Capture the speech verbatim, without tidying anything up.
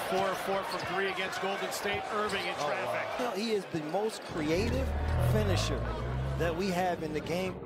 four of four from three against Golden State. Irving in traffic. Oh, wow. You know, he is the most creative finisher that we have in the game.